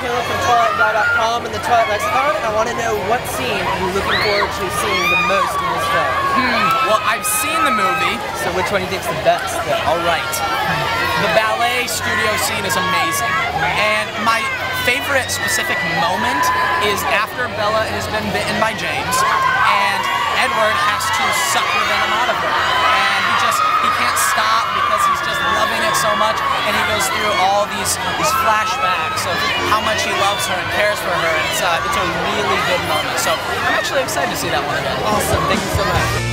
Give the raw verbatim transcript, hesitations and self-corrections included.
Taylor from Twilight dot com and the Twilight Lexicon. I want to know what scene you're looking forward to seeing the most in this film. Hmm, well, I've seen the movie. So which one do you think's the best, though? All right. The ballet studio scene is amazing. And my favorite specific moment is after Bella has been bitten by James, and Edward has to suck the venom out of her. And he just, he can't stop because he's just loving it so much, and he goes through all these these flashbacks of how much he loves her and cares for her. It's, uh, it's a really good moment. So I'm actually excited to see that one again. Awesome. Thank you so much.